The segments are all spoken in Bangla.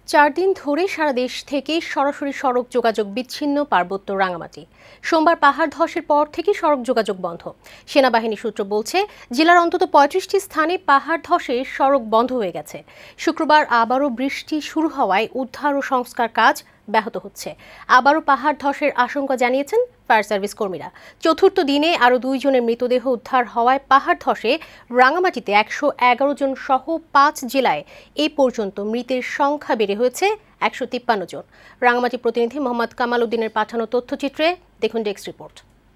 4 দিন ধরে সারা দেশ থেকে সরাসরি সড়ক যোগাযোগ বিচ্ছিন্ন পার্বত্য রাঙামাটি। সোমবার পাহাড় ধসের পর থেকে সড়ক যোগাযোগ বন্ধ। সেনাবাহিনী সূত্র বলছে, জেলার অন্তত 35টি স্থানে পাহাড় ধসে সড়ক বন্ধ হয়ে গেছে। শুক্রবার আবারও বৃষ্টি শুরু হওয়ায় উদ্ধার ও সংস্কার কাজ ব্যাহত হচ্ছে। আবারও পাহাড় ধসের আশঙ্কা জানিয়েছেন ফায়ার সার্ভিস কর্মীরা। চতুর্থ দিনে আরও 2 জনের মৃতদেহ উদ্ধার হওয়ায় পাহাড় ধসে রাঙামাটিতে 111 জন সহ 5 জেলায় এ পর্যন্ত মৃতের সংখ্যা বেড়ে হয়েছে 153 জন। রাঙামাটি প্রতিনিধি মোহাম্মদ কামাল উদ্দিনের পাঠানো তথ্যচিত্রে দেখুন ডেস্ক রিপোর্ট।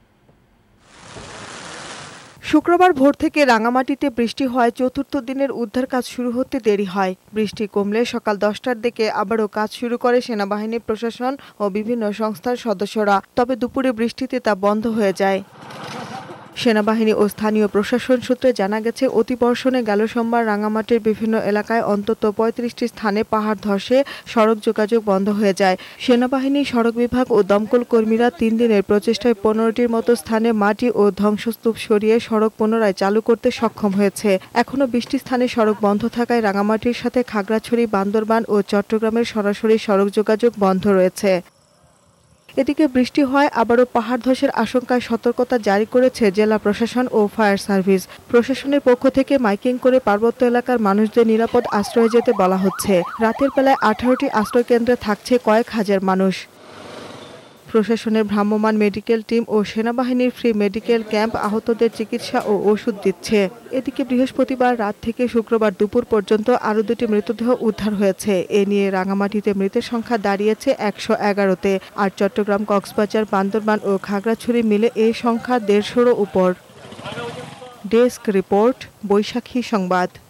শুক্রবার ভোর থেকে রাঙামাটিতে বৃষ্টি হওয়ায় চতুর্থ দিনের উদ্ধার কাজ শুরু হতে দেরি হয়। বৃষ্টি কমলে সকাল 10টার দিকে আবারও কাজ শুরু করে সেনাবাহিনী, প্রশাসন ও বিভিন্ন সংস্থার সদস্যরা। তবে দুপুরে বৃষ্টিতে তা বন্ধ হয়ে যায়। সেনাবাহিনী ও স্থানীয় প্রশাসন সূত্রে জানা গেছে, অতিবর্ষণে গেল সোমবার রাঙামাটির বিভিন্ন এলাকায় অন্তত 35টি স্থানে পাহাড় ধসে সড়ক যোগাযোগ বন্ধ হয়ে যায়। সেনাবাহিনী, সড়ক বিভাগ ও দমকল কর্মীরা 3 দিনের প্রচেষ্টায় 15টির মতো স্থানে মাটি ও ধ্বংসস্তূপ সরিয়ে সড়ক পুনরায় চালু করতে সক্ষম হয়েছে। এখনও 20টি স্থানে সড়ক বন্ধ থাকায় রাঙামাটির সাথে খাগড়াছড়ি, বান্দরবান ও চট্টগ্রামের সরাসরি সড়ক যোগাযোগ বন্ধ রয়েছে। এদিকে বৃষ্টি হওয়ায় আবারও পাহাড় ধসের আশঙ্কায় সতর্কতা জারি করেছে জেলা প্রশাসন ও ফায়ার সার্ভিস। প্রশাসনের পক্ষ থেকে মাইকিং করে পার্বত্য এলাকার মানুষদের নিরাপদ আশ্রয়ে যেতে বলা হচ্ছে। রাতের বেলায় 18টি আশ্রয় কেন্দ্রে থাকছে কয়েক হাজার মানুষ। প্রশাসনের ভ্রাম্যমাণ মেডিকেল টিম ও সেনাবাহিনীর ফ্রি মেডিকেল ক্যাম্প আহতদের চিকিৎসা ও ওষুধ দিচ্ছে। এদিকে বৃহস্পতিবার রাত থেকে শুক্রবার দুপুর পর্যন্ত আরও 2টি মৃতদেহ উদ্ধার হয়েছে। এ নিয়ে রাঙামাটিতে মৃতের সংখ্যা দাঁড়িয়েছে 111-তে। আর চট্টগ্রাম, কক্সবাজার, বান্দরবান ও খাগড়াছড়ি মিলে এই সংখ্যা 150-র উপর। ডেস্ক রিপোর্ট, বৈশাখী সংবাদ।